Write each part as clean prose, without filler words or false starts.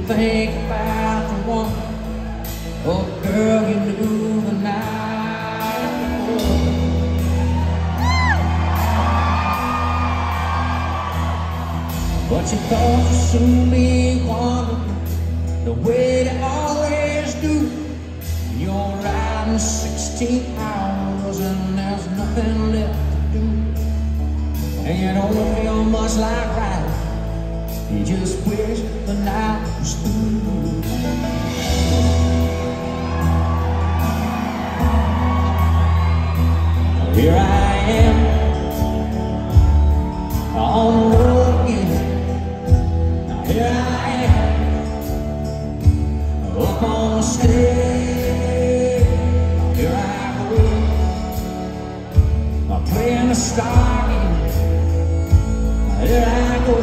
think about the one, oh girl, you knew the night before. But you thought you'd soon be wandering the way they always do. You're riding 16 hours and there's nothing left to do. And you don't feel much like riding, you just wish the night was through. Here I am on the road again. Now here I am up on the stage. Here I go, playing the star game. Here I go.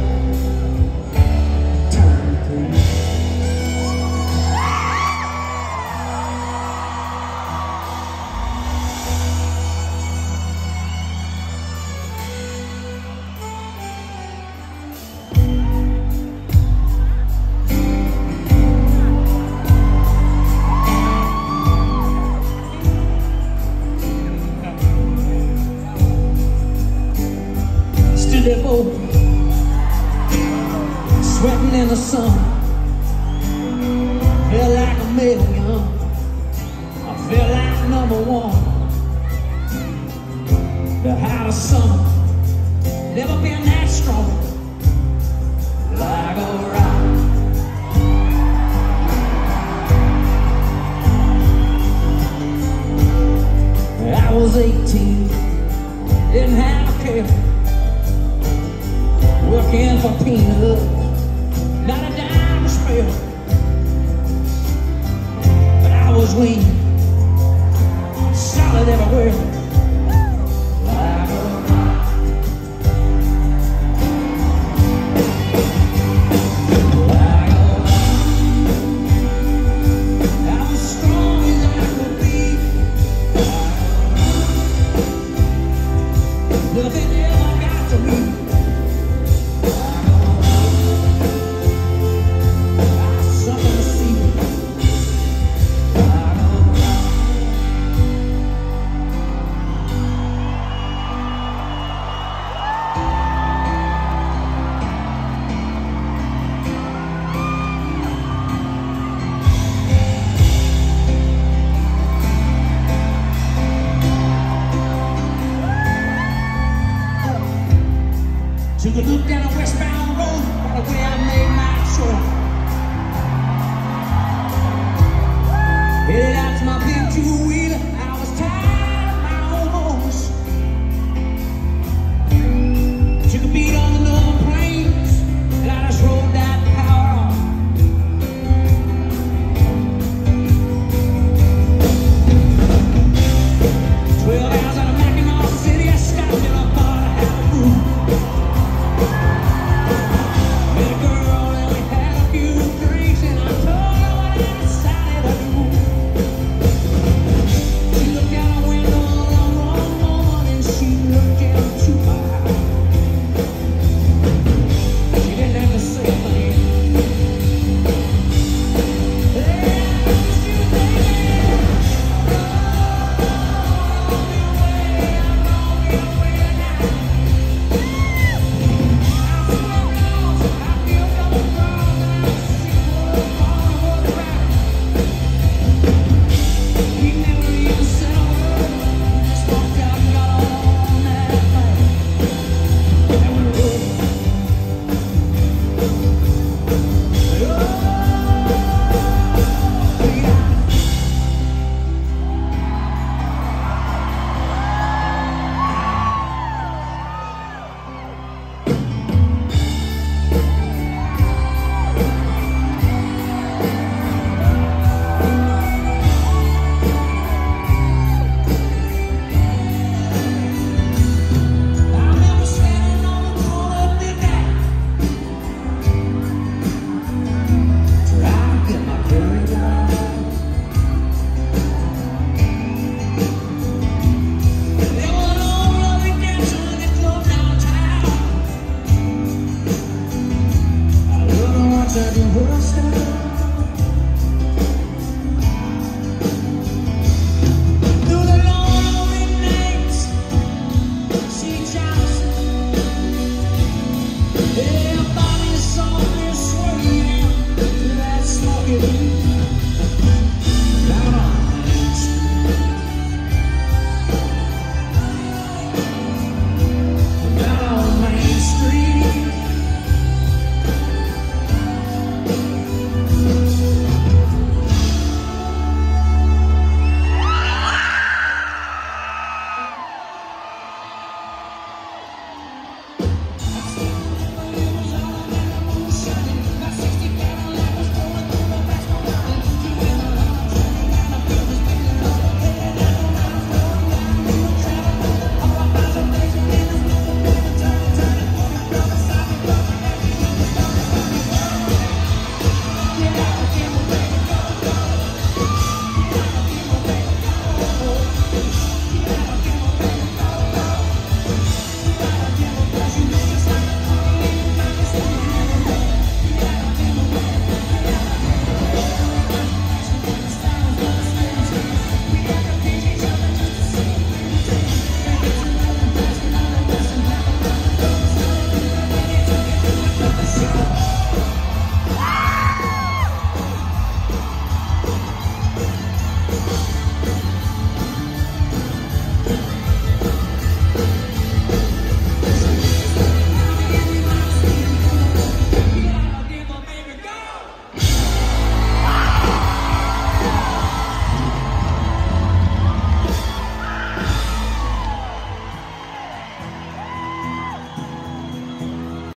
Sweating in the sun, feel like a million. I feel like number one. The hottest summer, never been that strong. Like a rock. I was 18, didn't have a care. Working for peanuts, not a dime to spare. But I was weak, solid everywhere. Like a rock. Like a rock. I'm as strong as I could be. Nothing ever got to me. Took a look down a westbound road, by the way I made my choice. Headed out to my big two-wheel.